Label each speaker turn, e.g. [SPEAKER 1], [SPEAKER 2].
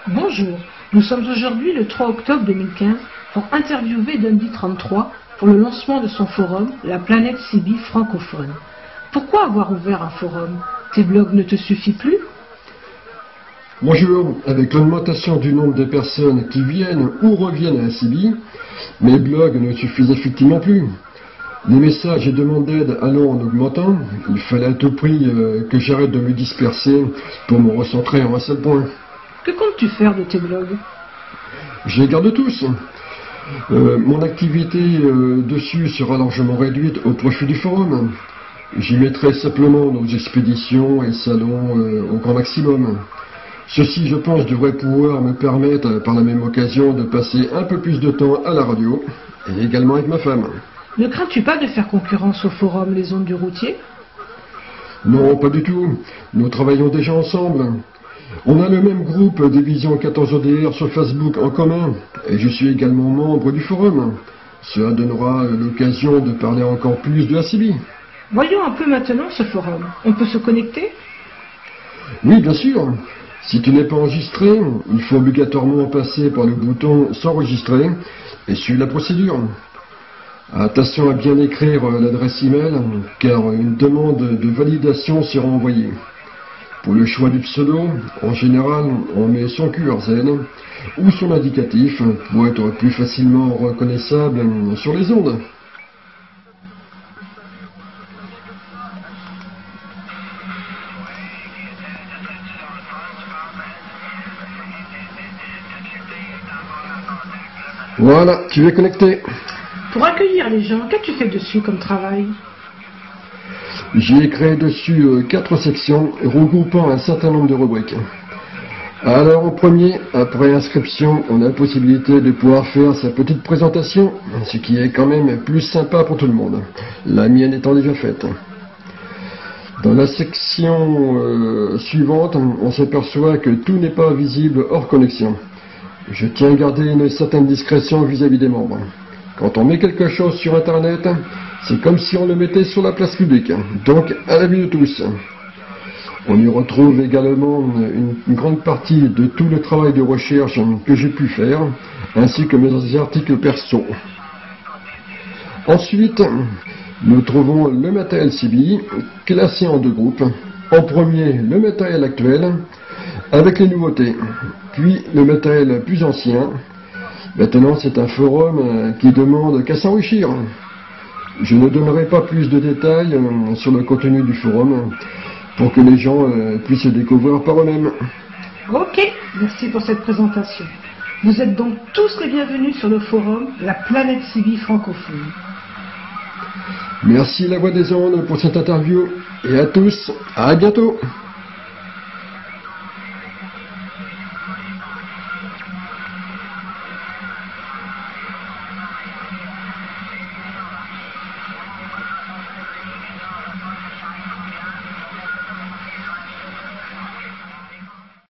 [SPEAKER 1] Bonjour, nous sommes aujourd'hui le 3 octobre 2015 pour interviewer Dundee33 pour le lancement de son forum, la planète CB francophone. Pourquoi avoir ouvert un forum? Tes blogs ne te suffisent plus?
[SPEAKER 2] Bonjour, avec l'augmentation du nombre de personnes qui viennent ou reviennent à la CB, mes blogs ne suffisent effectivement plus. Les messages et demandes d'aide allant en augmentant, il fallait à tout prix que j'arrête de me disperser pour me recentrer en un seul point.
[SPEAKER 1] Que comptes-tu faire de tes blogs?
[SPEAKER 2] Je les garde tous. Mon activité dessus sera largement réduite au profit du forum. J'y mettrai simplement nos expéditions et salons au grand maximum. Ceci, je pense, devrait pouvoir me permettre, par la même occasion, de passer un peu plus de temps à la radio, et également avec ma femme.
[SPEAKER 1] Ne crains-tu pas de faire concurrence au forum Les Ondes du Routier?
[SPEAKER 2] Non, pas du tout. Nous travaillons déjà ensemble. On a le même groupe Division 14 ODR sur Facebook en commun, et je suis également membre du forum. Cela donnera l'occasion de parler encore plus de la CB.
[SPEAKER 1] Voyons un peu maintenant ce forum. On peut se connecter?
[SPEAKER 2] Oui, bien sûr. Si tu n'es pas enregistré, il faut obligatoirement passer par le bouton s'enregistrer et suivre la procédure. Attention à bien écrire l'adresse email, car une demande de validation sera envoyée. Pour le choix du pseudo, en général, on met son QRZ ou son indicatif pour être plus facilement reconnaissable sur les ondes. Voilà, tu es connecté.
[SPEAKER 1] Pour accueillir les gens, qu'as-tu fait dessus comme travail?
[SPEAKER 2] J'ai créé dessus 4 sections regroupant un certain nombre de rubriques. Alors en premier, après inscription, on a la possibilité de pouvoir faire sa petite présentation, ce qui est quand même plus sympa pour tout le monde, la mienne étant déjà faite. Dans la section suivante, on s'aperçoit que tout n'est pas visible hors connexion. Je tiens à garder une certaine discrétion vis-à-vis des membres. Quand on met quelque chose sur Internet, c'est comme si on le mettait sur la place publique, donc à la vue de tous. On y retrouve également une grande partie de tout le travail de recherche que j'ai pu faire, ainsi que mes articles perso. Ensuite, nous trouvons le matériel CB, classé en 2 groupes. En premier, le matériel actuel, avec les nouveautés, puis le matériel plus ancien. Maintenant, c'est un forum qui demande qu'à s'enrichir. Je ne donnerai pas plus de détails sur le contenu du forum pour que les gens puissent le découvrir par eux-mêmes.
[SPEAKER 1] Ok, merci pour cette présentation. Vous êtes donc tous les bienvenus sur le forum La planète CB francophone.
[SPEAKER 2] Merci La Voix des Ondes pour cette interview et à tous, à bientôt.